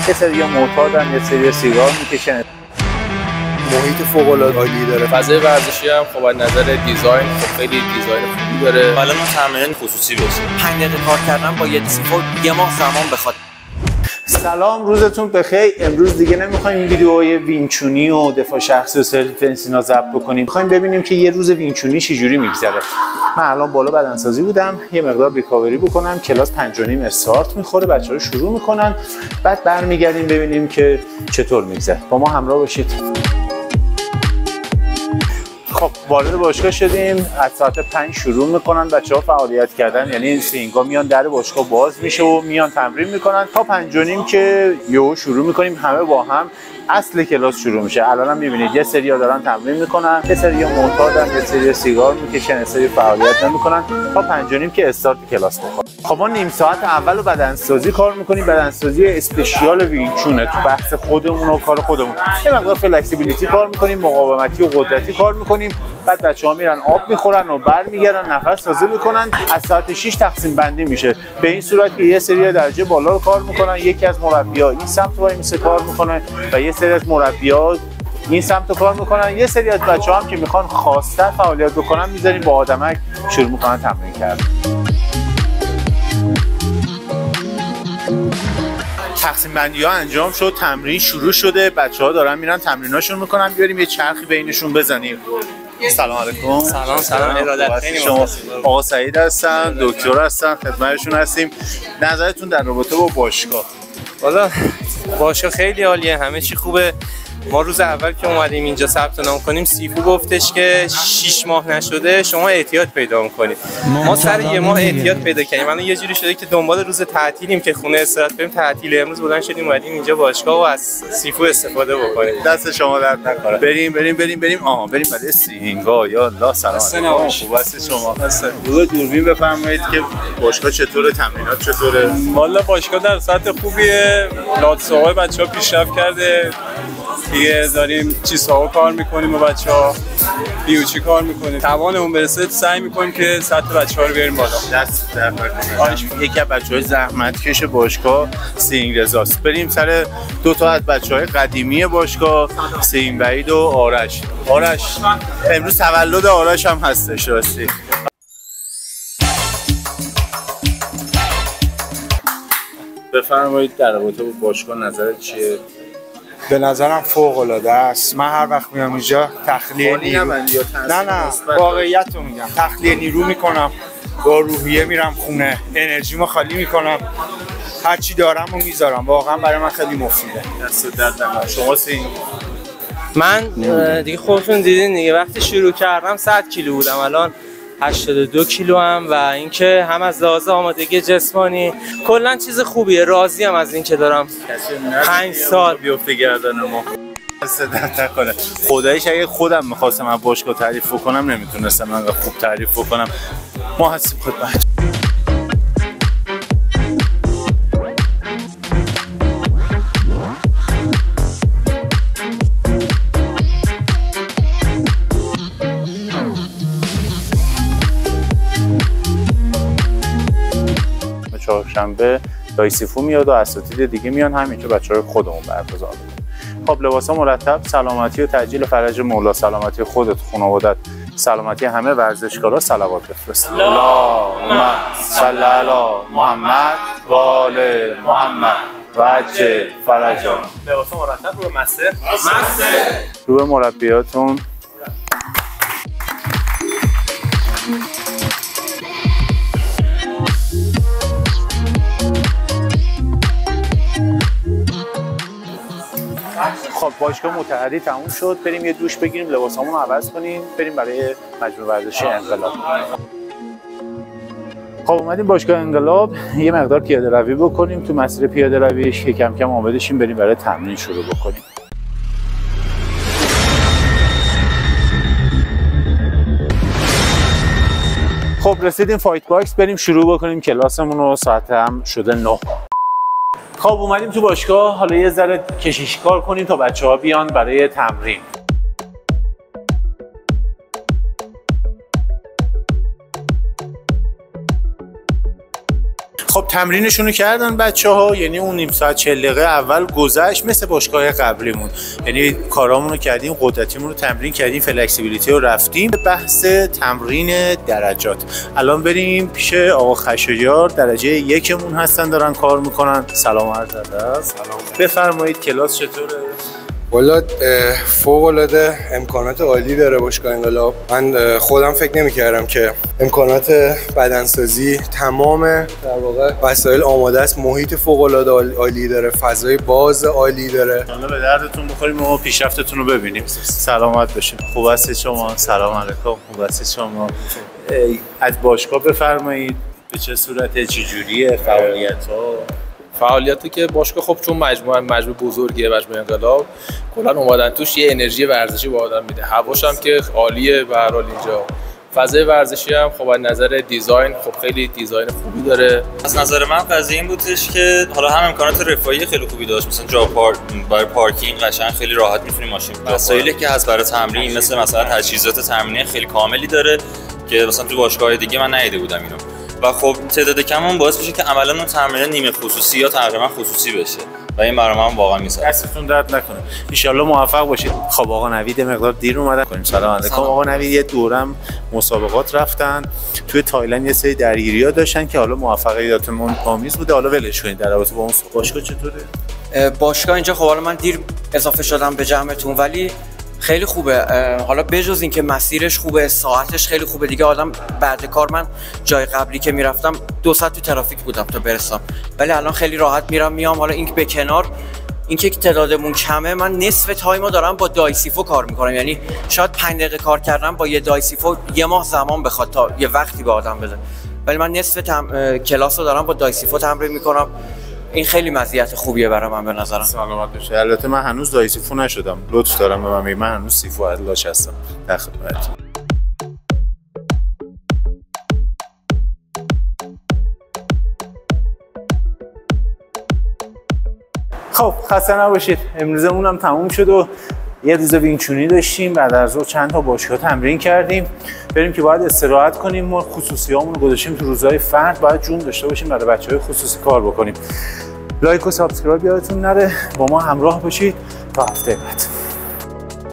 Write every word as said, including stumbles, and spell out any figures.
یه سری معتادن، یه سری سیگار میکشن. محیط فوق العاده عالی داره. فضای ورزشی هم خب از نظر دیزاین خب خیلی دیزاین خوبی داره. حالا اون تمرین خصوصی بشه. پنج دقیقه کار کردن با یه سیفور یه ماه زمان بخواد. سلام، روزتون بخیر. امروز دیگه نمیخوایم این ویدیوهای وینچونی و دفاع شخصی و سلف دیفنس اینا ضبط بکنیم. میخوایم ببینیم که یه روز وینچونی چجوری میگذره. من الان بالا بدنسازی بودم، یه مقدار ریکاوری بکنم. کلاس پنج و نیم استارت میخوره، بچه‌ها شروع میکنن، بعد برمیگردیم ببینیم که چطور میگذره. با ما همراه باشید. خب وارد باشگاه شدیم. از ساعت پنج شروع میکنن بچه‌ها فعالیت کردن، یعنی سینگا میان در باشگاه باز میشه و میان تمرین میکنن تا پنج و نیم که یهو شروع میکنیم همه با هم. اصل کلاس شروع میشه. الان هم میبینید یه سری‌ها دارن تمرین میکنن، یه سری‌ها معتادن، یه سری سیگار میکشن، یه سری فعالیت نمیکنن تا پنج و نیم که استارت کلاس بخوره. خب ما نیم ساعت اول بدنسازی کار میکنیم. بدنسازی اسپشیال وینچونه، تو بحث خودمون و کار خودمون. یه مقدار فلکسیبیلیتی کار میکنیم، مقاومتی و قدرتی کار میکنیم. بعد بچه‌ها میرن آب میخورن و برمیگردن نفس تازه میکنن. از ساعت شش تقسیم بندی میشه به این صورت که یه سری درجه بالا رو کار میکنن. یکی از مربی‌ها این سمت وای میسه کار میکنه و یه سری از مربی‌ها این سمت رو کار میکنن. یه سری از بچه‌ها هم که میخوان خواستن فعالیت بکنن میذاریم با آدمک شروع میکنن تمرین کردن. تقسیم بندی ها انجام شد، تمرین شروع شده، بچه‌ها دارن میرن تمریناشون میکنن. بیاریم یه چرخی بینشون بزنیم. سلام علیکم. سلام سلام ارادت. خیلی شما آقا سعید هستن، دکتر هستن، خدمتشون هستیم. نظرتون در رابطه با باشگاه؟ والا باشگاه خیلی عالیه، همه چی خوبه. ما روز اول که اومدیم اینجا ثبت نام کنیم سیفو گفتش که شش ماه نشده شما احتیاط پیدا می‌کنید. ما سر یه ماه احتیاط پیدا کردیم. الان یه جوری شده که دنبال روز تعطیلیم که خونه استراحت بریم. تعطیل امروز بلند شدیم اومدیم اینجا باشگاه و از سیفو استفاده بکنیم. دست شما درد نکنه. بریم بریم بریم بریم آها بریم برای سینگا. یا الله سلام علیکم. خوب هستید شما؟ رو دوربین بفرمایید که باشگاه چطوره، تمرینات چطوره؟ والا باشگاه در سطح خوبیه. لاتسوهای بچه‌ها پیشرفت کرده. دیگه داریم چیزها کار میکنیم و بچه‌ها بیوچی کار میکنیم. توانمون برسه سعی میکنیم که سطح بچه‌ها رو بیاریم بالا. دست در نکنه. یکی از بچه‌های زحمتکش باشگاه سینگ رضاست. بریم سر دو تا از بچه‌های قدیمی باشگاه، سین بعید و آرش. آرش امروز تولد آرش هم هستش راستی. بفرمایید در رابطه با باشگاه نظرت چیه؟ به نظرم فوق العاده است. من هر وقت میام اینجا تخلیه نیرو نه نه واقعیت رو میگم، تخلیه نیرو میکنم، با روحیه میرم خونه، انرژیمو خالی میکنم، هر چی دارم رو میذارم. واقعا برای من خیلی مفیده. دست درد نکنه. شما سین؟ من دیگه خودتون دیدین دیگه، وقتی شروع کردم صد کیلو بودم، الان هشتاد و دو کیلو هم و اینکه هم از لحاظ آمادگی جسمانی کلا چیز خوبیه. راضی ام از اینکه دارم پنج سال بیفته گردن ما. صدت نکنه. خداییش اگه خودم می‌خواستم از باشگاه تعریف کنم نمیتونستم انقدر خوب تعریف کنم. ما هستیم خدمت. چهارشنبه دای سیفو میاد و اساتید دیگه میان همینجا بچه‌های خودمون برگزار می‌کنیم. خب لباسا مرتب، سلامتی و تعجیل فرج مولا، سلامتی خودت، خانواده‌ات، سلامتی همه ورزشکارا. صلوات بفرست. اللهم صل علی محمد و آل محمد و عجل فرجا. لباسا مرتب رو مستر مستر رو مربیاتون. خب باشگاه متحری تموم شد. بریم یه دوش بگیریم، لباسامون رو عوض کنیم، بریم برای مجمع ورزشی انقلاب. خب اومدیم باشگاه انقلاب یه مقدار پیاده روی بکنیم. تو مسیر پیاده رویش که کم کم آماده شیم بریم برای تمرین شروع بکنیم. خب رسیدیم فایت باکس، بریم شروع بکنیم کلاسمون رو. ساعت هم شده نه. خب اومدیم تو باشگاه، حالا یه ذره کشیش کار کنیم تا بچه‌ها بیان برای تمرین. خب تمرینشون رو کردن بچه‌ها، یعنی اون نیم ساعت چهل دقیقه اول گذشت مثل باشگاه قبلیمون، یعنی کارامون رو کردیم، قدرتیمون رو تمرین کردیم، فلکسیبیلیتی رو رفتیم. بحث تمرین درجات الان بریم پیش آقا خشایار، درجه یکمون هستن دارن کار میکنن. سلام عرض ادب. سلام. بفرمایید کلاس چطوره؟ والا فوق العاده امکانات عالی داره باشگاه انقلاب. من خودم فکر نمی‌کردم که امکانات بدنسازی تمام در واقع وسایل آماده است، محیط فوق العاده عالی داره، فضای باز عالی داره. حالا به دردتون بخوریم و پیشرفتتون رو ببینیم. سلامت باشین. خوب هستید شما؟ سلام علیکم. خوب هستید شما؟ از باشگاه بفرمایید به چه صورته، چه جوریه فعالیت‌ها؟ فعالیتی که باشگاه خب چون مجموعه مجموعه بزرگیه، مجموعه انقلاب، کلا اومدن توش یه انرژی ورزشی به آدم میده. هواش هم که عالیه به هر حال اینجا. فضای ورزشی هم خب از نظر دیزاین خب خیلی دیزاین خوبی داره. از نظر من قضیه این بودش که حالا هم امکانات رفاهی خیلی خوبی داشت، مثلا جا پارک برای پارکینگ قشنگ خیلی راحت میتونی ماشین. وسایلی که هست برای تمرین مثل مثلا تجهیزات تمرینی خیلی کاملی داره که مثلا تو باشگاه دیگه من ندیده بودم اینو. و خب تعداد کمون باعث میشه که عملا اون تمرین نیمه خصوصی یا تقریبا خصوصی بشه و این برای من واقعا میسازه. دستتون درد نکنه. ان شاءالله موفق باشید. خب آقا نوید مقدار دیر اومدن. کنیم سلام علیکم. آقا نوید یه دورم مسابقات رفتن توی تایلند، یه سری درگیری‌ها داشتن که حالا موفقیتمون آمیز بوده. حالا ولش کنید. در رابطه با اون باشگاه چطوره؟ باشگاه اینجا خب حالا من دیر اضافه شدم به جمعتون ولی خیلی خوبه. حالا بجز این که مسیرش خوبه، ساعتش خیلی خوبه دیگه. آدم بعد کار، من جای قبلی که میرفتم دو ساعت تو ترافیک بودم تا برسم، ولی الان خیلی راحت میرم میام. حالا این به کنار اینکه تعدادمون کمه، من نصف تایمو دارم با دایسیفو کار میکنم، یعنی شاید پنج دقیقه کار کردم با یه دایسیفو یه ماه زمان بخواد تا یه وقتی به آدم بده، ولی من نصف تم... کلاسو دارم با دایسیفو تمرین میکنم. این خیلی مزیت خوبیه برای من به نظرم. سلامت بشه. البته من هنوز دای سیفو نشدم، لطف دارم به من بگید. من هنوز سیفو عدلاش هستم. در خدمتتون. خب خسته نباشید. امروزمون هم تموم شد و یه روز وینچونی داشتیم. بعد از ظهر چند تا باشگاه تمرین کردیم. بریم که باید استراحت کنیم. ما خصوصیامون رو گذاشتیم تو روزهای فرد، باید جون داشته باشیم برای بچه‌های خصوصی کار بکنیم. لایک و سابسکرایب یادتون نره. با ما همراه باشید تا هفته بعد.